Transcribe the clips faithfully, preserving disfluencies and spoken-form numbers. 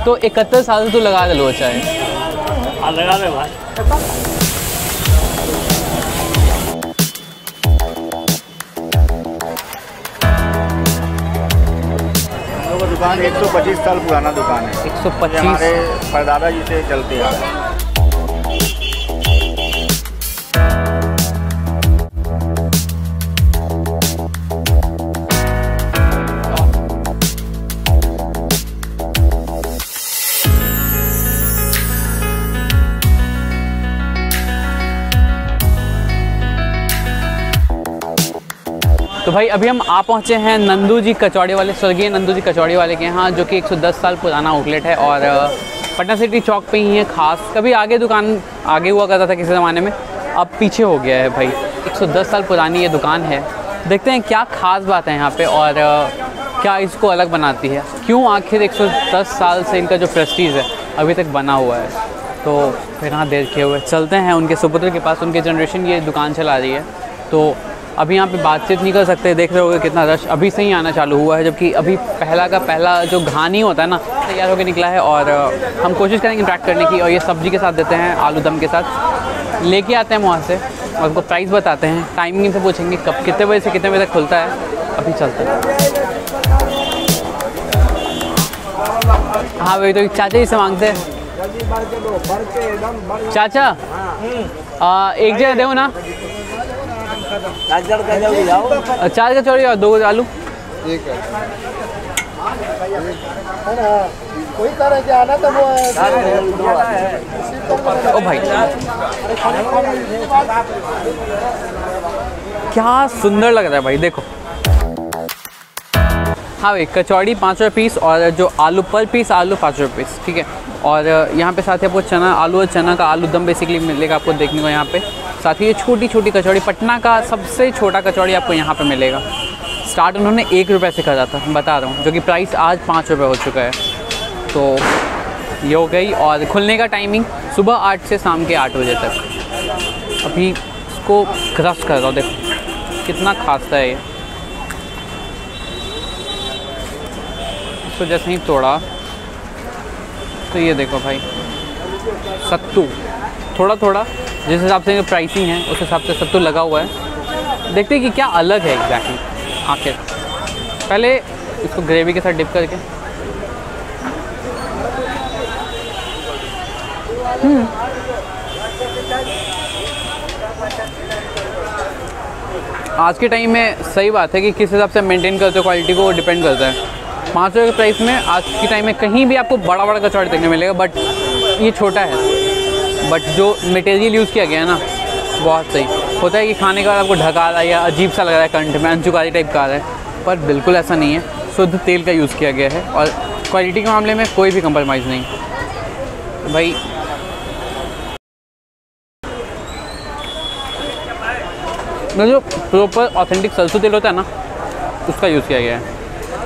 तो इकहत्तर साल से तू लगा दे लो चाय। हाँ लगा दे भाई। दुकान एक सौ पच्चीस साल पुराना दुकान है। एक सौ पच्चीस हमारे परदादा जी से चलते आ रहे हैं। तो भाई अभी हम आ पहुँचे हैं नंदू जी कचौड़ी वाले, स्वर्गीय नंदू जी कचौड़ी वाले के यहाँ, जो कि एक सौ दस साल पुराना आउटलेट है और पटना सिटी चौक पे ही है खास। कभी आगे दुकान आगे हुआ करता था किसी ज़माने में, अब पीछे हो गया है भाई। एक सौ दस साल पुरानी ये दुकान है। देखते हैं क्या ख़ास बात है यहाँ पे और क्या इसको अलग बनाती है, क्यों आखिर एक सौ दस साल से इनका जो प्रेस्टीज है अभी तक बना हुआ है। तो फिर यहाँ देखे हुए चलते हैं उनके सुपुत्र के पास, उनके जनरेशन ये दुकान चला रही है। तो अभी यहाँ पे बातचीत नहीं कर सकते, देख रहे होगे कितना रश अभी से ही आना चालू हुआ है, जबकि अभी पहला का पहला जो घानी होता है ना तैयार होकर निकला है। और हम कोशिश करेंगे इंटरेक्ट करने की, और ये सब्जी के साथ देते हैं, आलू दम के साथ लेके आते हैं वहाँ से और उनको प्राइस बताते हैं, टाइमिंग से पूछेंगे कब कितने बजे से कितने बजे तक खुलता है। अभी चलते हैं। हाँ भाई, तो चाचा जी से मांगते हैं। चाचा आ, एक जगह दो ना, चार कचौड़ी और दो आलू। ठीक है। कोई तरह के आना तो वो ओ भाई क्या सुंदर लग रहा है भाई, देखो। हाँ भाई, कचौड़ी पाँच रुपये पीस और जो आलू पर पीस आलू पाँच रुपये पीस, ठीक है। और यहाँ पे साथ ही आपको चना आलू और चना का आलू दम बेसिकली मिलेगा आपको देखने को यहाँ पे। साथ ही ये छोटी छोटी कचौड़ी, पटना का सबसे छोटा कचौड़ी आपको यहाँ पे मिलेगा। स्टार्ट उन्होंने एक रुपये से करा था, बता रहा हूँ, जो कि प्राइस आज पाँच रुपये हो चुका है। तो ये हो गई। और खुलने का टाइमिंग सुबह आठ से शाम के आठ बजे तक। अभी इसको क्रश कर रहा हूँ, देखो कितना खासा है ये। इसको जैसे ही तोड़ा तो ये देखो भाई, सत्तू थोड़ा थोड़ा जिस हिसाब से प्राइसिंग है उस हिसाब से सत्तू लगा हुआ है। देखते हैं कि क्या अलग है एग्जैक्टली आखिर। पहले इसको ग्रेवी के साथ डिप करके, हम्म आज के टाइम में सही बात है कि किस हिसाब से मेंटेन करते हो क्वालिटी को, वो डिपेंड करता है। पाँच रुपये के प्राइस में आज के टाइम में कहीं भी आपको बड़ा बड़ा कचौड़ी देखने मिलेगा, बट ये छोटा है। बट जो मटेरियल यूज़ किया गया है ना, बहुत सही होता है कि खाने के बाद आपको ढका रहा है या अजीब सा लग रहा है, कंठ में अंचुकारी टाइप का आ रहा है, पर बिल्कुल ऐसा नहीं है। शुद्ध तेल का यूज़ किया गया है और क्वालिटी के मामले में कोई भी कंप्रोमाइज़ नहीं भाई। जो प्रॉपर ऑथेंटिक सरसों तेल होता है ना, उसका यूज़ किया गया है।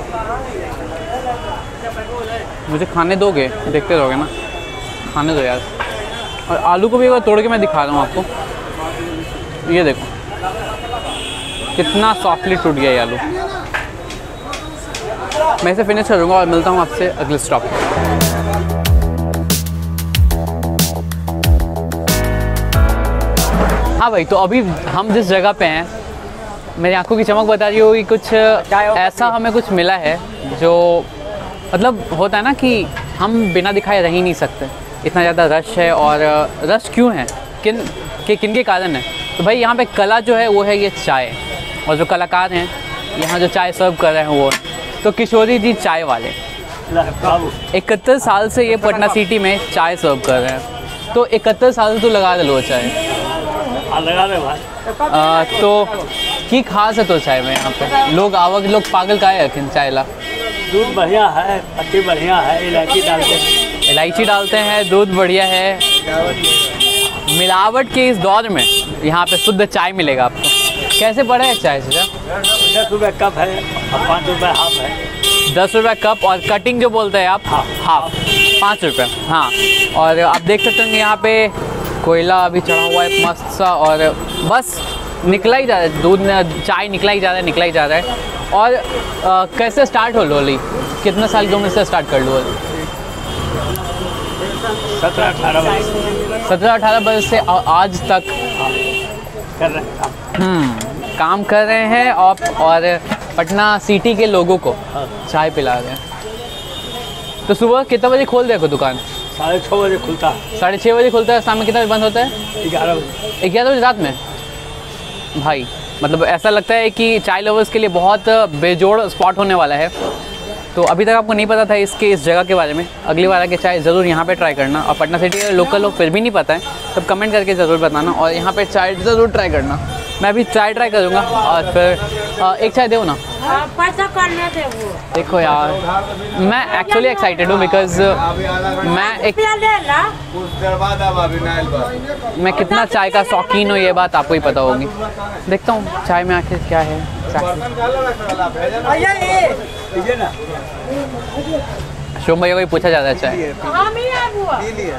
मुझे खाने दोगे, देखते रहोगे ना, खाने दो यार। और आलू को भी एक बार तोड़ के मैं दिखा रहा हूँ आपको, ये देखो कितना सॉफ्टली टूट गया ये आलू। मैं इसे फिनिश करूँगा और मिलता हूँ आपसे अगले स्टॉप पे। हाँ भाई, तो अभी हम जिस जगह पे हैं, मेरी आंखों की चमक बता रही होगी, कुछ ऐसा हमें कुछ मिला है जो मतलब होता है ना कि हम बिना दिखाए रह ही नहीं सकते, इतना ज़्यादा रश है। और रश क्यों है, किन के किन के कारण है? तो भाई यहाँ पे कला जो है वो है ये चाय, और जो कलाकार हैं यहाँ जो चाय सर्व कर रहे हैं वो तो किशोरी जी चाय वाले। इकहत्तर साल से ये पटना सिटी में चाय सर्व कर रहे हैं। तो इकहत्तर साल से तो लगा दे लो चाय। लगा दे भाई। आ, तो की खास है तो चाय में यहाँ पे लोग आवक लोग पागल का है अखिन चाय ला। दूध बढ़िया है, पत्ती बढ़िया है, इलायची डालते हैं इलायची डालते हैं, दूध बढ़िया है। मिलावट के इस दौर में यहाँ पे शुद्ध चाय मिलेगा आपको। कैसे पड़ा है चाय से? दस रुपये कप है और पाँच रुपये हाफ है। दस रुपये कप और कटिंग जो बोलते हैं आप हाँ हाफ पाँच रुपये। हाँ, और आप देख सकते हैं यहाँ पे कोयला अभी चढ़ा हुआ है मस्त सा, और बस निकला ही जा रहा है दूध, चाय निकला ही जा रहा है निकला ही जा रहा है। और आ, कैसे स्टार्ट हो लोली? कितने साल की उम्र से स्टार्ट कर लो? सत्रह अठारह बरस सत्रह अठारह बरस से आ- आज तक कर रहे हैं काम। हम्म, काम कर रहे हैं और और पटना सिटी के लोगों को चाय पिला रहे हैं। तो सुबह कितना बजे खोल देखो दुकान? साढ़े छः बजे खुलता है, साढ़े छः बजे खुलता है। शाम में कितना बजे बंद होता है? ग्यारह बजे। ग्यारह बजे रात में? भाई मतलब ऐसा लगता है कि चाय लवर्स के लिए बहुत बेजोड़ स्पॉट होने वाला है। तो अभी तक आपको नहीं पता था इसके इस जगह के बारे में, अगली बार आके चाय ज़रूर यहाँ पे ट्राई करना। और पटना सिटी के लोकल लोग फिर भी नहीं पता है तब कमेंट करके ज़रूर बताना और यहाँ पे चाय ज़रूर ट्राई करना। मैं अभी चाय ट्राई करूँगा और फिर आ, एक चाय दो ना। पैसा करने दे वो देखो यार, मैं एक्चुअली एक्साइटेड हूँ बिकॉज मैं एक मैं कितना चाय का शौकीन हूँ ये बात आपको ही पता होगी। देखता हूँ चाय में आखिर क्या है exactly। शुभम भैया को ही पूछा जाता है चाय। हम ही है वो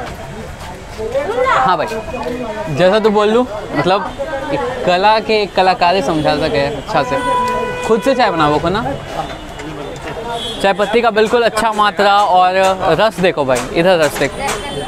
हाँ भाई, जैसा तो बोल लूँ मतलब एक कला के एक कलाकारी समझा सके अच्छा से। खुद से चाय बनाओ को ना, चाय पत्ती का बिल्कुल अच्छा मात्रा और रस देखो भाई, इधर रस देखो,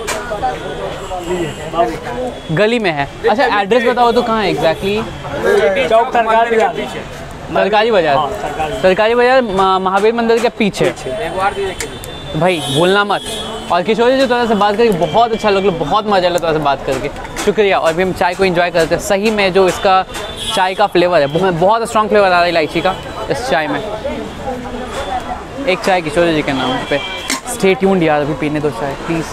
गली में है। अच्छा एड्रेस बताओ तो कहाँ है एग्जैक्टली? चौक सरकारी सरकारी बाजार। हाँ, सरकारी। सरकारी बाजार म- महावीर मंदिर के पीछे। भाई भूलना मत। और किशोर जी थोड़ा से बात करके बहुत अच्छा लगा, बहुत मजा लगा थोड़ा से बात करके, शुक्रिया। और भी हम चाय को एंजॉय करते हैं। सही में जो इसका चाय का फ्लेवर है बहुत बहुत स्ट्रॉन्ग फ्लेवर आ रहा है इलायची का इस चाय में। एक चाय किशोर जी के नाम पे। स्टे ट्यून्ड यार, अभी पीने दो चाय प्लीज़।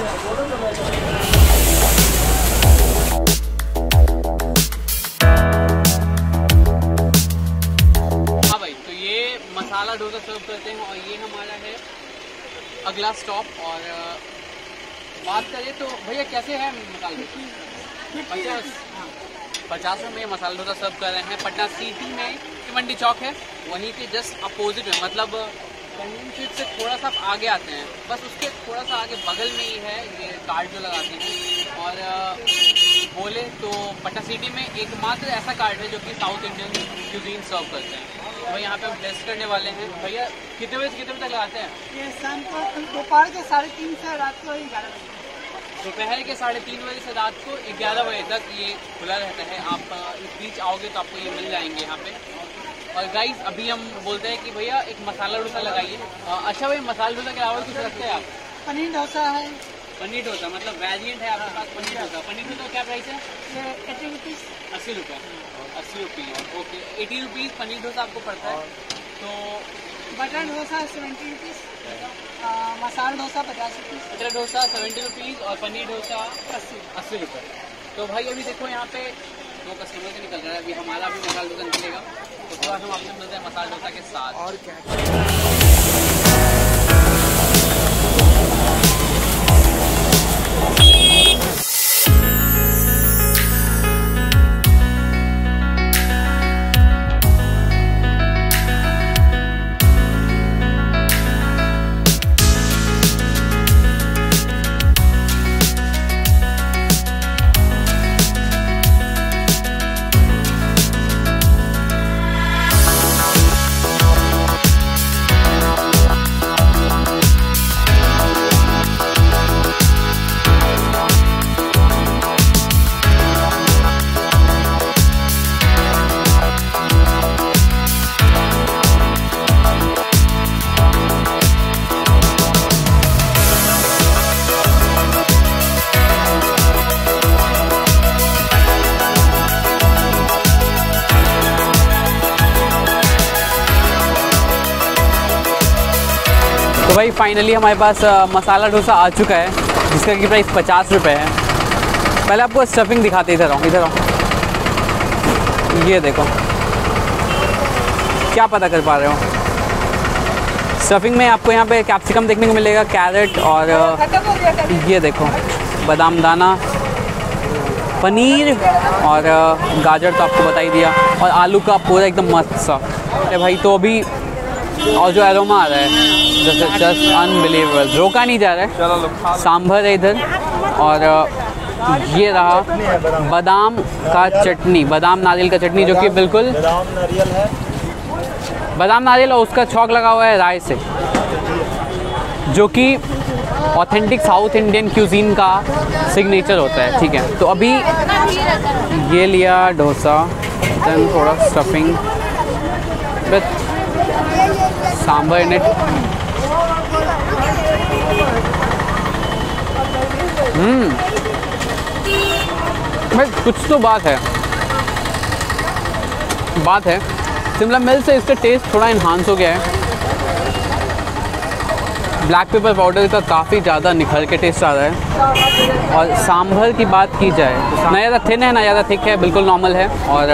हाँ भाई, तो ये मसाला डोसा सर्व करते हैं और ये हमारा है अगला स्टॉप। और अ, बात करें तो भैया कैसे है मसाला डोसा? पचास पचास में ये मसाला डोसा सर्व कर रहे हैं। पटना सिटी में मंडी चौक है, वहीं के जस्ट अपोजिट में, मतलब कन्वीन स्ट्रीट से थोड़ा सा आप आगे आते हैं, बस उसके थोड़ा सा आगे बगल में ही है ये कार्ड जो लगाते हैं। और अ, बोले तो पटना सिटी में एकमात्र ऐसा कार्ड है जो कि साउथ इंडियन क्यूजीन सर्व करते हैं। तो यहाँ पे हम टेस्ट करने वाले हैं। भैया कितने बजे से कितने बजे तक लगाते हैं? ये शाम को दोपहर के साढ़े तीन से रात को ग्यारह बजे। दोपहर के साढ़े तीन बजे से रात को ग्यारह बजे तक ये खुला रहता है। आप अ, इस बीच आओगे तो आपको ये मिल जाएंगे यहाँ पे। और गाइस अभी हम बोलते हैं कि भैया एक मसाला डोसा लगाइए। अ, अच्छा भाई, मसाला डोसा के अलावा कुछ रखते हैं आप? पनीर डोसा है, पनीर डोसा मतलब वेरिएंट है आपके पास पनीर डोसा। पनीर डोसा क्या प्राइस है? ये एटी रुपीज़। अस्सी रुपये अस्सी रुपये okay, eighty rupees paneer dosa आपको पड़ता है। तो butter dosa seventy rupees, masala dosa पचास rupees, butter dosa seventy rupees और पनीर डोसा अस्सी अस्सी रुपये। तो भाई अभी देखो यहाँ पे दो कस्टमर से निकल रहा है, अभी हमारा भी मसाला डोसा निकलेगा तो उसके बाद हम आपसे मिलते हैं मसाला डोसा के साथ। और क्या तो भाई फाइनली हमारे पास अ, मसाला डोसा आ चुका है जिसका की प्राइस पचास रुपये है। पहले आपको स्टफिंग दिखाते, इधर आओ इधर आओ, ये देखो क्या पता कर पा रहे हो। स्टफिंग में आपको यहाँ पे कैप्सिकम देखने को मिलेगा, कैरेट और अ, ये देखो बादाम दाना, पनीर और अ, गाजर तो आपको बता ही दिया, और आलू का पूरा एकदम मस्त सा। अरे भाई तो अभी और जो एरोमा आ रहा है जैसे जस्ट अनबिलीवेबल, रोका नहीं जा रहा है। सांभर है इधर और अ, ये रहा बादाम का चटनी, बादाम नारियल का चटनी जो कि बिल्कुल बादाम नारियल है, बादाम नारियल और उसका छौंक लगा हुआ है राय से, जो कि ऑथेंटिक साउथ इंडियन क्यूजीन का सिग्नेचर होता है, ठीक है। तो अभी ये लिया डोसा, देन थोड़ा stuffing with sambar in it. Hmm भाई कुछ तो बात है, बात है शिमला मिर्च से इसका टेस्ट थोड़ा इन्हांस हो गया है। ब्लैक पेपर पाउडर का काफ़ी ज़्यादा निखर के टेस्ट आ रहा है। और सांभर की बात की जाए तो ना ज़्यादा थिन है ना ज़्यादा थिक है, बिल्कुल नॉर्मल है। और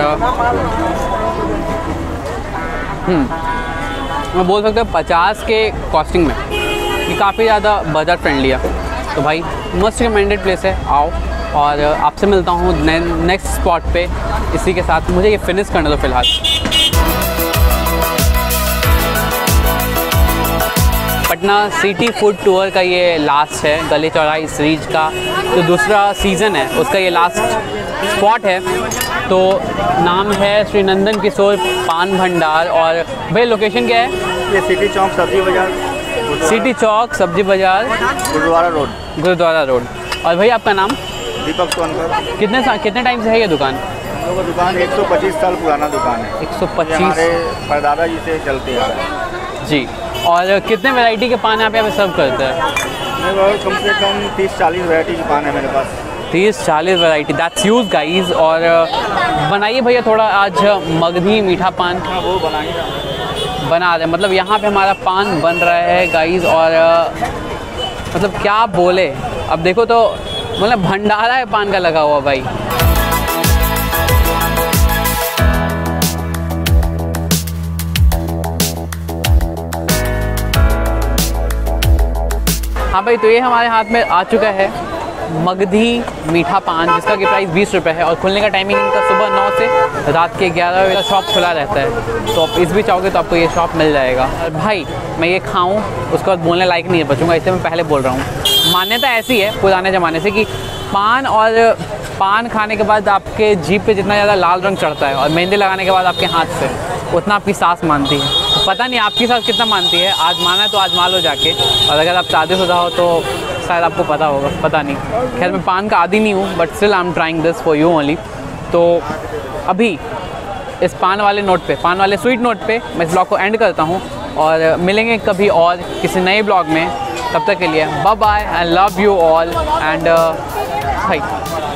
हम्म मैं बोल सकता हूँ पचास के कॉस्टिंग में ये काफ़ी ज़्यादा बजट फ्रेंडली है। तो भाई मोस्ट रिकमेंडेड प्लेस है, आओ। और आपसे मिलता हूँ नेक्स्ट स्पॉट पे। इसी के साथ मुझे ये फिनिश करने दो फिलहाल। पटना सिटी फूड टूर का ये लास्ट है, गली चौराहे सीरीज का जो दूसरा सीज़न है उसका ये लास्ट स्पॉट है। तो नाम है श्री नंदन किशोर पान भंडार। और भाई लोकेशन क्या है? ये सिटी चौक सब्जी बाजार, सिटी चौक सब्जी बाजार, गुरुद्वारा रोड। गुरुद्वारा रोड। और भाई आपका नाम? दीपक सोनकर। कितने सा, कितने टाइम से है ये दुकान? हम लोग का दुकान एक सौ पच्चीस साल पुराना दुकान है। एक सौ ये पच्चीस हमारे परदादा जी से चलते आ रहे हैं जी। और कितने वैरायटी के पान यहाँ पे आप सर्व करते हैं? मेरे पास कम से कम तीस चालीस वैरायटी की पान है मेरे पास। तीस चालीस वैरायटी, दैट्स यूज गाइज। और बनाइए भैया थोड़ा आज मगधी मीठा पान हाँ वो बनाएंगे, बना रहे, मतलब यहाँ पे हमारा पान बन रहा है गाइज। और मतलब क्या बोले, अब देखो तो मतलब भंडारा है पान का लगा हुआ भाई। हाँ भाई, तो ये हमारे हाथ में आ चुका है मगधी मीठा पान, जिसका कि प्राइस बीस रुपये है। और खुलने का टाइमिंग इनका सुबह नौ से रात के ग्यारह बजे शॉप खुला रहता है। तो आप इस भी चाहोगे तो आपको ये शॉप मिल जाएगा। और भाई मैं ये खाऊं उसके बाद बोलने लायक नहीं बचूंगा, इससे मैं पहले बोल रहा हूँ। मान्यता ऐसी है पुराने ज़माने से कि पान और पान खाने के बाद आपके जीभ पे जितना ज़्यादा लाल रंग चढ़ता है और मेहंदी लगाने के बाद आपके हाथ से उतना आपकी सांस मानती है। तो पता नहीं आपकी सांस कितना मानती है, आजमाना है तो आजमा लो जाके। और अगर आप शादीशुदा हो तो शायद आपको पता होगा, पता नहीं। खैर मैं पान का आदी नहीं हूँ, but still I am trying this for you only. तो अभी इस पान वाले नोट पे, पान वाले स्वीट नोट पे मैं इस ब्लॉग को एंड करता हूँ। और मिलेंगे कभी और किसी नए ब्लॉग में। तब तक के लिए bye bye, I love you all and भाई